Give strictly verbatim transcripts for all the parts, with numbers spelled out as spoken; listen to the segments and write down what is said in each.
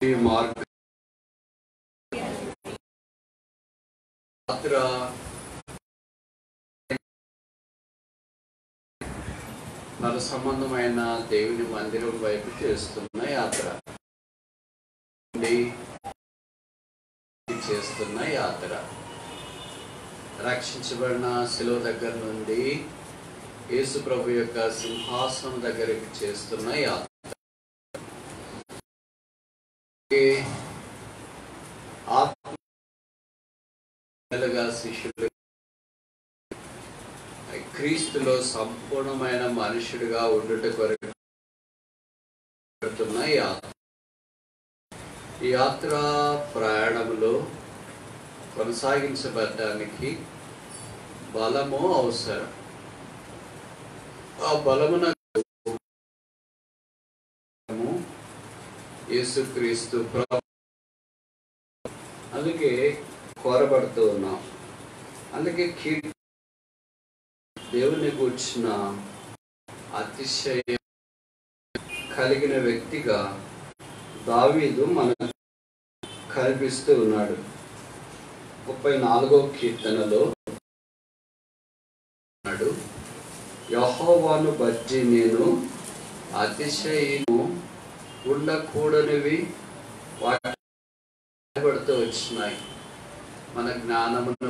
మార్గ యాత్ర నర సంబంధమైన దేవుని మందిరం వైపు చేస్తున్న యాత్ర చేస్తున్న యాత్ర రక్షించబడిన శిలువ దగ్గర నుండి యేసు ప్రభు యొక్క సింహాసనం దగ్గరికి చేస్తున్న యాత్ర. ఆత్మగా శిష్యులు క్రీస్తులో సంపూర్ణమైన మనుషుడిగా ఉండుట కొరకు యాత్ర. ఈ యాత్ర ప్రయాణంలో కొనసాగించబడడానికి బలము అవసరం. ఆ బలమున యేసుక్రీస్తు ప్రభు అందుకే కోరబడుతూ ఉన్నాం. అందుకే కీర్తి దేవుని కూర్చున్న అతిశయ కలిగిన వ్యక్తిగా దావీదు మనకు కనిపిస్తూ ఉన్నాడు. ముప్పై నాలుగో కీర్తనలో ఉన్నాడు, యెహోవాను బట్టి నేను అతిశయము ఉండకూడనివి వాటిబడుతూ వచ్చినాయి. మన జ్ఞానమును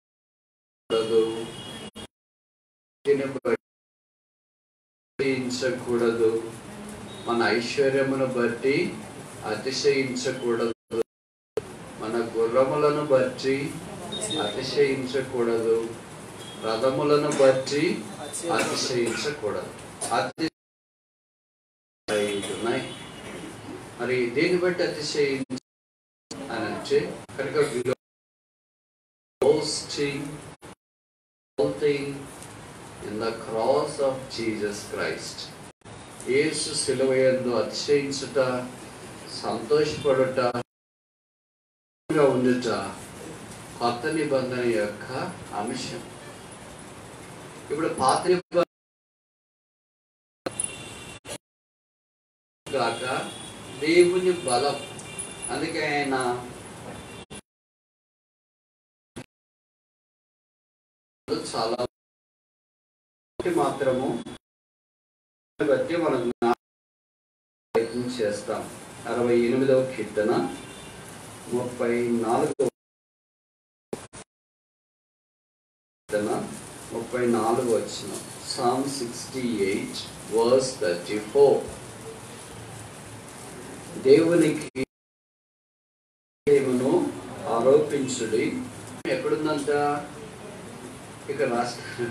అతిశయించకూడదు, మన ఐశ్వర్యమును బట్టి అతిశయించకూడదు, మన గుర్రములను బట్టి అతిశయించకూడదు, రథములను బట్టి అతిశయించకూడదు. అతిశయించున్నాయి. మరి దేన్ని బట్టి అతిశయించ అని అంటే కనుక in the cross of Jesus Christ. యేసు శిలువ యందు అతిశయించుట, సంతోషపడుట, ఉండుట కొత్త నిబంధన యొక్క అంశం. ఇప్పుడు పాత నిబంధన గాక దేవుని బలం. అందుకే ఆయన చాలా మాత్రము బట్టి మనం ప్రయత్నం చేస్తాం. అరవై ఎనిమిదవ కీర్తన ముప్పై నాలుగవ కీర్తన ముప్పై నాలుగు వచ్చిన Psalm sixty eight verse thirty four. దేవునికి ఏమను ఆరోపించుడి. ఎక్కడుందంట? ఇక రాష్ట్ర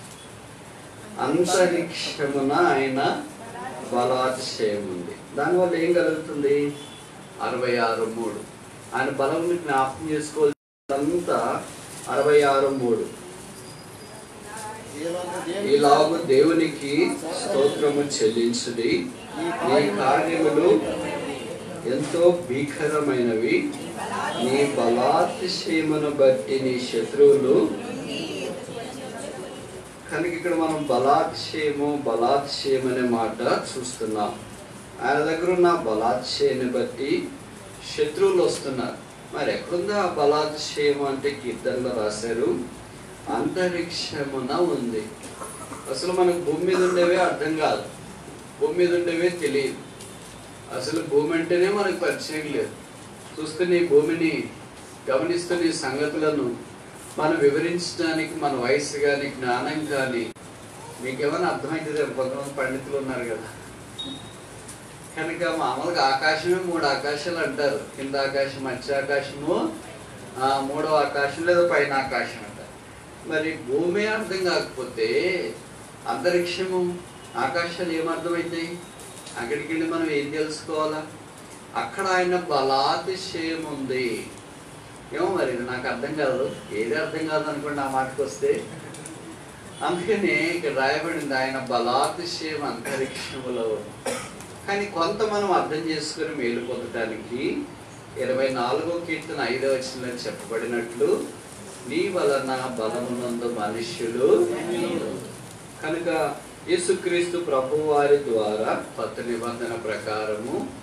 అంతరిక్షమున ఆయన బలాతిశయం ఉంది. దానివల్ల ఏం కలుగుతుంది? అరవై ఆరు మూడు ఆయన బలం జ్ఞాపకం చేసుకోవాల్సిందంతా అరవై ఆరు మూడు ఇలాగూ దేవునికి స్తోత్రము చెల్లించుడి, నీ కార్యములు ఎంతో భీకరమైనవి, నీ బలాతిశయమును బట్టి నీ శత్రువులు. కనుక ఇక్కడ మనం బలాతిశయము బలాతిశయం అనే మాట చూస్తున్నాం. ఆయన దగ్గర ఉన్న బలాతిశయాన్ని బట్టి శత్రువులు వస్తున్నారు. మరి ఎక్కడుందో ఆ బలాతిశయము అంటే కీర్తనలో రాశారు, అంతరిక్షమున ఉంది. అసలు మనకు భూమి మీద ఉండేవే అర్థం కాదు, భూమి మీద ఉండేవే తెలియదు. అసలు భూమి అంటేనే మనకు పరిచయం లేదు. చూస్తున్న ఈ భూమిని గమనిస్తున్న ఈ సంగతులను మనం వివరించడానికి మన వయసు కానీ జ్ఞానం కానీ మీకేమైనా అర్థమవుతుంది? కొంతమంది పండితులు ఉన్నారు కదా. కనుక మామూలుగా ఆకాశమే మూడు ఆకాశాలు అంటారు. కింద ఆకాశం, మధ్య ఆకాశము, మూడవ ఆకాశం లేదా పైన ఆకాశం అంటారు. మరి భూమి అర్థం కాకపోతే అంతరిక్షము ఆకాశాలు ఏమర్థమవుతాయి? అక్కడికి వెళ్ళి మనం ఏం తెలుసుకోవాలా? అక్కడ ఆయన బలాతిశయం ఉంది. ఏమో మరి నాకు అర్థం కాదు, ఏది అర్థం కాదు అనుకోండి ఆ మాటకు వస్తే. అందుకని ఇక్కడ రాయబడింది ఆయన బలాతిశయం అంతరిక్షములో. కానీ కొంత మనం అర్థం చేసుకుని మేలు పొందడానికి ఇరవై నాలుగో కీర్తన ఐదవ వచనంలో చెప్పబడినట్లు నీ వలన బలమునందు మనుష్యులు. కనుక యేసుక్రీస్తు ప్రభువారి ద్వారా కొత్త నిబంధన ప్రకారము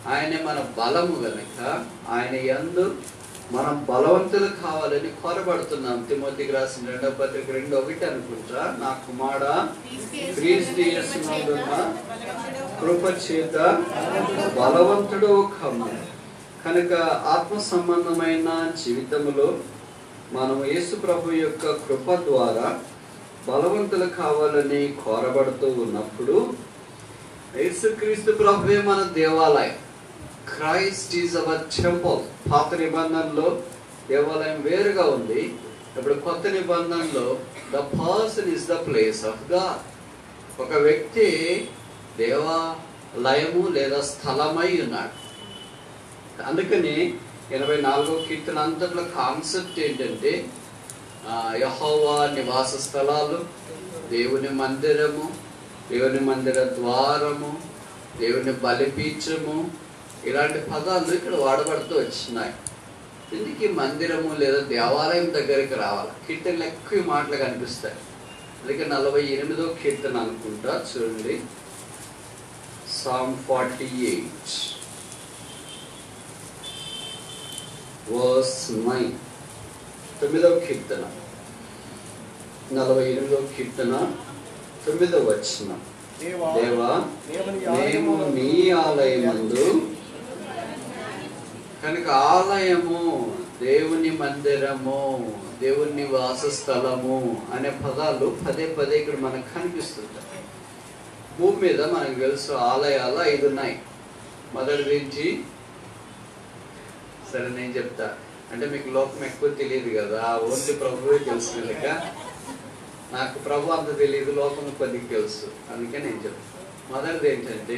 ఆయనే మన బలము గనుక ఆయన యందు మనం బలవంతులు కావాలని కోరబడుతున్నాం. తిమోతికి రాసిన రెండవ పత్రిక రెండు ఒకటి అనుకుంటా, నా కుమార క్రీస్తు యేసునందున్న కృప చేత బలవంతుడు కమ్ము. కనుక ఆత్మ సంబంధమైన జీవితంలో మనం యేసు ప్రభు యొక్క కృప ద్వారా బలవంతులు కావాలని కోరబడుతూ ఉన్నప్పుడు యేసుక్రీస్తు ప్రభువే మన దేవాలయం. Christ is our temple. పాత నిబంధనలో దేవాలయం వేరుగా ఉంది. ఇప్పుడు కొత్త నిబంధనలో the person is the place of God. ఒక వ్యక్తి దేవాలయము లేదా స్థలమై ఉన్నాడు. అందుకని ఎనభై నాలుగో కీర్తన అంతట్లో కాన్సెప్ట్ ఏంటంటే యెహోవా నివాస స్థలాలు, దేవుని మందిరము, దేవుని మందిర ద్వారము, దేవుని బలిపీఠము, ఇలాంటి పదాలు ఇక్కడ వాడబడుతూ వచ్చినాయి. ఇందుకు మందిరము లేదా దేవాలయం దగ్గరికి రావాలి. కీర్తనలు ఎక్కువ మాటలు కనిపిస్తాయి. అందుకే నలభై ఎనిమిదో కీర్తన అనుకుంటా, చూడండి. Psalm forty eight verse nine, తొమ్మిదవ కీర్తన, నలభై ఎనిమిదవ కీర్తన తొమ్మిదవ వచనం. దేవా మేము నీ ఆలయమందు. కనుక ఆలయము, దేవుని మందిరము, దేవుని వాసస్థలము అనే పదాలు పదే పదే ఇక్కడ మనకు కనిపిస్తుంటాయి. భూమి మీద మనకు తెలుసు ఆలయాలు ఐదు ఉన్నాయి. మొదటి నుంచి సరే నేను చెప్తా, అంటే మీకు లోకం ఎక్కువ తెలియదు కదా, ఓన్లీ ప్రభువే తెలుసు కనుక నాకు ప్రభు అంత తెలియదు, లోకం కొద్దిగా తెలుసు, అందుకే నేను చెప్తాను. మొదటిది ఏంటంటే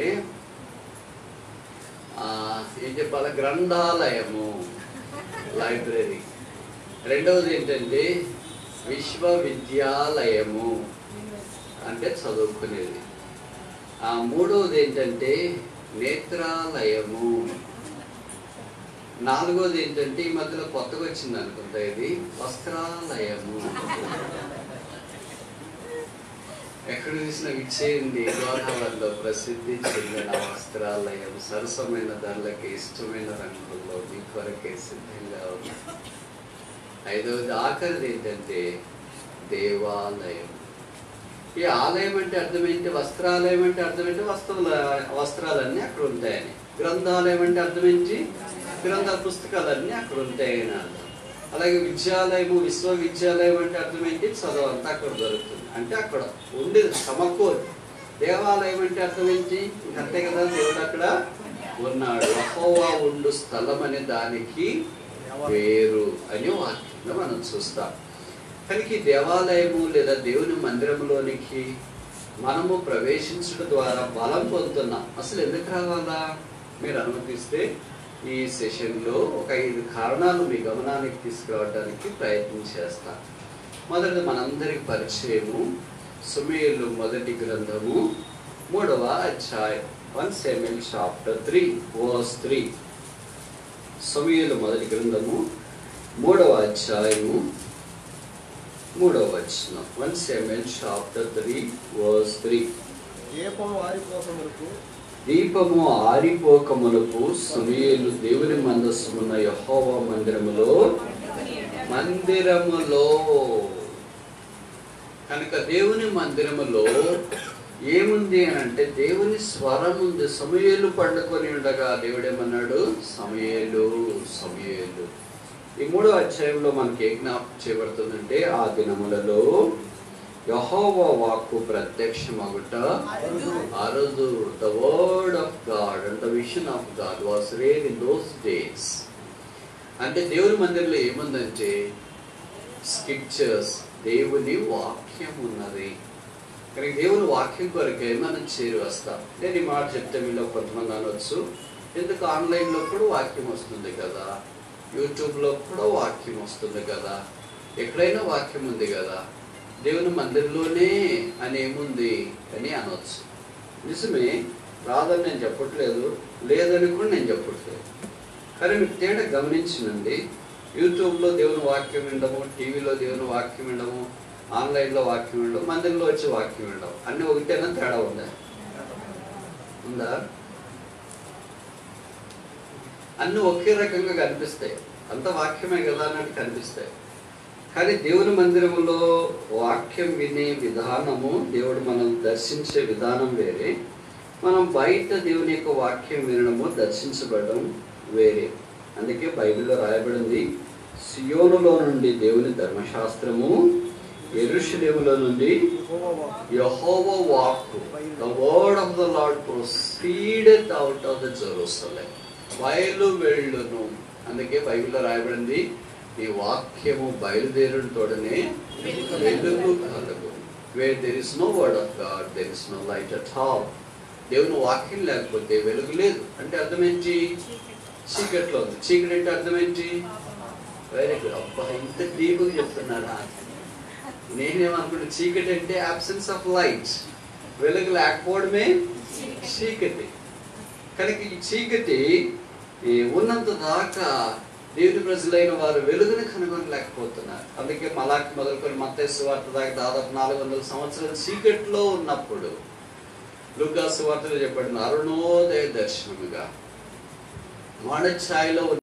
ఏం చెప్పాలి, గ్రంథాలయము, లైబ్రరీ. రెండవది ఏంటంటే విశ్వవిద్యాలయము, అంటే చదువుకునేది. ఆ మూడవది ఏంటంటే నేత్రాలయము. నాలుగవది ఏంటంటే ఈ మధ్యలో కొత్తగా వచ్చింది అనుకుంటా, ఇది వస్త్రాలయము. ఎక్కడ చూసినా విచ్చేయండి, గోదావరిలో ప్రసిద్ధి చెందిన వస్త్రాలయం, సరసమైన ధరలకి ఇష్టమైన రంగుల్లో మీ కొరకే సిద్ధంగా ఉంది. ఐదవది ఆఖరిది ఏంటంటే దేవాలయం. ఈ ఆలయం అంటే అర్థం ఏంటి? వస్త్రాలయం అంటే అర్థం ఏంటి? వస్త్రాల వస్త్రాలన్నీ అక్కడ ఉంటాయని. గ్రంథాలయం అంటే అర్థం ఏంటి? గ్రంథ పుస్తకాలన్నీ అక్కడ ఉంటాయని అర్థం. అలాగే విద్యాలయము, విశ్వవిద్యాలయం అంటే అర్థం ఏంటి? చదువు అంతా అక్కడ దొరుకుతుంది, అంటే అక్కడ ఉండేది సమకూరు. దేవాలయం అంటే అర్థం ఏంటి? అంతే కదా, దేవుడు అక్కడ ఉన్నాడు. యెహోవా ఉండు స్థలం అనే దానికి పేరు అని వాక్యంలో మనం చూస్తాం. కనుక ఈ దేవాలయము లేదా దేవుని మందిరంలోనికి మనము ప్రవేశించడం ద్వారా బలం పొందుతున్నాం. అసలు ఎందుకు రావాలా? మీరు అనుమతిస్తే ఈ సెషన్లో ఒక ఐదు కారణాలు మీ గమనానికి తీసుకురావడానికి ప్రయత్నం చేస్తాను. మొదటిది మనందరికి పరిచయము, సమూయేలు మొదటి గ్రంథము మూడవ అధ్యాయం, one Samuel chapter three verse three. సమూయేలు మొదటి గ్రంథము మూడవ అధ్యాయము మూడవ వచనం. One Samuel chapter three verse three. దీపము ఆరిపోకమునకు దీపము ఆరిపోకమునకు సమూయేలు దేవుని మందస్సున్న యెహోవా మందిరములో మందిరములో కనుక దేవుని మందిరములో ఏముంది అని అంటే దేవుని స్వరం ఉంది. సమూయేలు పండుకొని ఉండగా దేవుడేమన్నాడు? సమూయేలు సమూయేలు. ఈ మూడో అధ్యాయంలో మనకి ఏ జ్ఞాపకం చేయబడుతుందంటే, ఆ దినములలో యెహోవా వాక్కు ప్రత్యక్షమగుట అరుదు. The word of God and the vision of God was rare in those days. అంటే దేవుని మందిరంలో ఏముందంటే స్క్రిప్చర్స్, దేవుని వాక్యం ఉన్నది. కానీ దేవుని వాక్యం కొరకే మనం చేరి వస్తాం. నేను ఈ మాట చెప్తే మీలో కొంతమంది అనవచ్చు, ఎందుకు ఆన్లైన్లో కూడా వాక్యం వస్తుంది కదా, యూట్యూబ్లో కూడా వాక్యం వస్తుంది కదా, ఎక్కడైనా వాక్యం ఉంది కదా, దేవుని మందిరంలోనే అని ఏముంది అని అనవచ్చు. నిజమే, రాదని నేను చెప్పట్లేదు, లేదని కూడా నేను చెప్పట్లేదు. కానీ మీరు తేడా గమనించినండి. యూట్యూబ్లో దేవుని వాక్యం వినడము, టీవీలో దేవుని వాక్యం వినడము, ఆన్లైన్లో వాక్యం వినడం, మందిరంలో వచ్చి వాక్యం వినడం అన్నీ ఒకటేనా? తేడా ఉందా? ఉందా? అన్నీ ఒకే రకంగా కనిపిస్తాయి, అంత వాక్యమే కదా అన్నట్టు కనిపిస్తాయి. కానీ దేవుని మందిరంలో వాక్యం వినే విధానము, దేవుడు మనం దర్శించే విధానం వేరే, మనం బయట దేవుని యొక్క వాక్యం వినడము, దర్శించబడడం వేరే. అందుకే బైబిల్లో రాయబడింది, సియోనులో నుండి దేవుని ధర్మశాస్త్రము, యెరూషలేములో నుండి యెహోవా వాక్కు, the word of the Lord proceedeth out of the Jerusalem. బయలు వెళ్ళును. అందుకే బైబిల్లో రాయబడింది, ఈ వాక్యము బయలుదేరుతోడనే వెలుగు కలుగు. Where there is no word of God, there is no light at all. దేవుని వాక్యం లేకపోతే వెలుగు లేదు. అంటే అర్థం ఏంటి? చీకట్లో ఉంది. చీకటి అంటే అర్థం ఏంటి? Very good. అబ్బా, ఇంత డీప్గా చెప్తున్నారా? నేనేమనుకుంటే చీకటి అంటే అబ్సెన్స్ ఆఫ్ లైట్, వెలుగు లేకపోవడమే చీకటి. కనుక ఈ చీకటి ఉన్నంత దాకా దేవుని ప్రజలైన వారు వెలుగుని కనుగొనలేకపోతున్నారు. అందుకే మలాకి మొదలుకొని మత్తయి సువార్త దాకా దాదాపు నాలుగు వందల సంవత్సరాలు చీకట్లో ఉన్నప్పుడు లూకా సువార్తలో చెప్పబడిన అరుణోదయ దర్శనముగా వాన ఛాయలో